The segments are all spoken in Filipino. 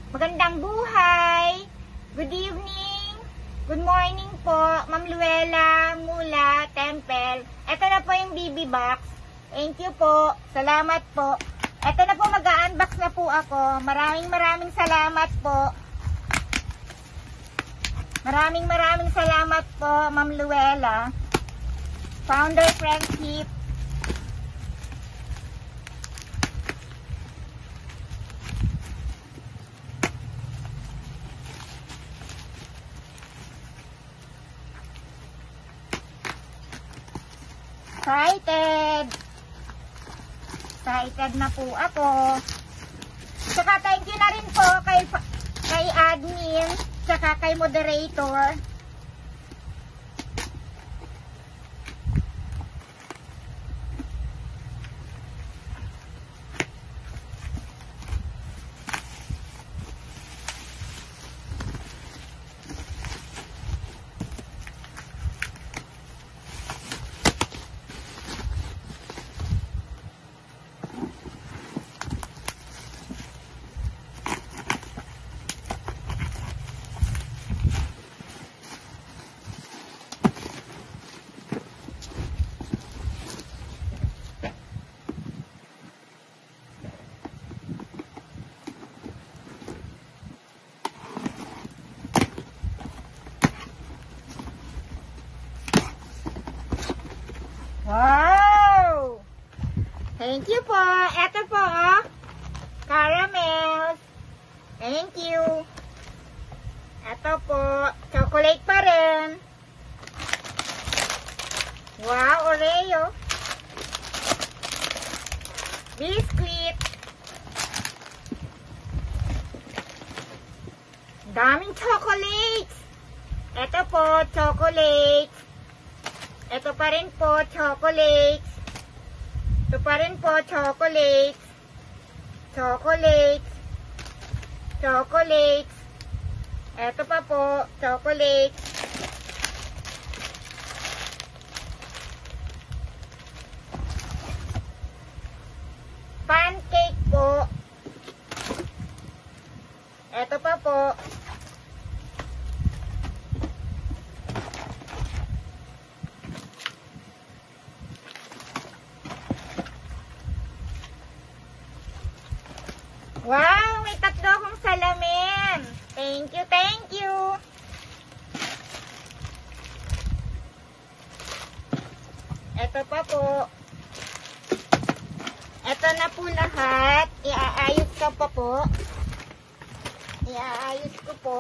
Magandang buhay. Good evening. Good morning po, Ma'am Luella Mula Temple. Ito na po yung BB box. Thank you po. Salamat po. Ito na po, mag-unbox na po ako. Maraming salamat po. Maraming salamat po, Ma'am Luella. Founder Friendship. Excited na po ako. Saka thank you na rin po kay admin, saka kay moderator. Wow! Thank you po. Ito po, oh. Caramels. Thank you. Ito po. Chocolate pa rin. Wow, Oreo. Biscuit. Daming chocolates. Ito po, chocolates. Ito pa rin po, chocolates. Ito pa rin po, chocolates. Chocolates. Chocolates. Ito pa po, chocolates. Pancake po. Ito pa po. Wow! May tatlo akong salamin. Thank you, thank you. Ito pa po. Ito na po lahat. Iaayos ko pa po. Iaayos ko po.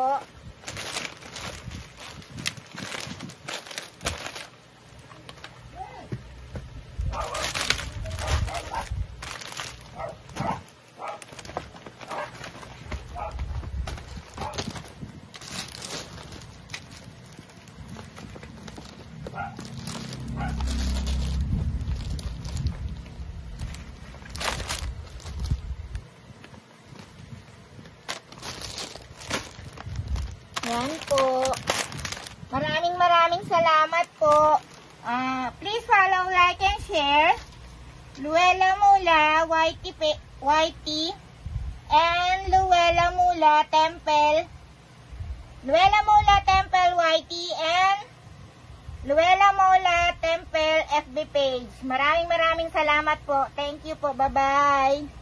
Yan po. Maraming salamat po. Please follow, like, and share. Luella Mula, YT, and Luella Mula Temple. Luella Mula Temple, YT, and Luella Mula Temple FB page. Maraming salamat po. Thank you po. Bye-bye.